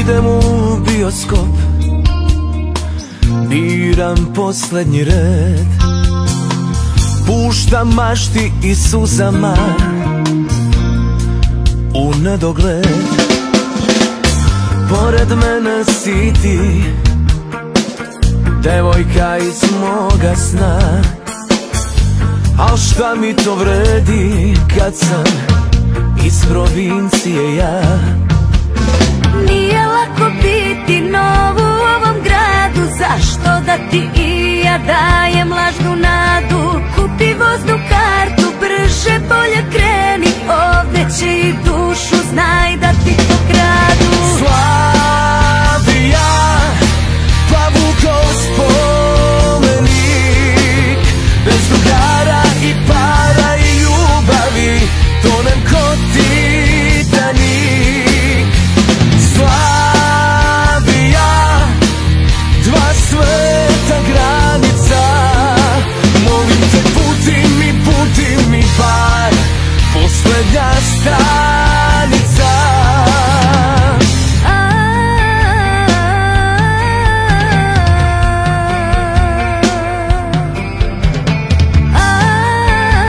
idem u bioskop, biram poslednji red, puštam mašti i suzama u nedogled. Pored mene si ti, devojka iz moga sna, al šta mi to vredi kad sam iz provincije ja. Nije lako biti nov u ovom gradu, zašto da ti i ja dajem lažnu nadu? Kupi voznu kartu, brže bolje kreni, ovde će i dušu znaj da ti pokradu. Slavija, Pavukov spomenik, bez drugara i para i ljubavi, tonem ko Titanik. Slavija, dva sveta granica, molim te puti mi bar poslednja strana.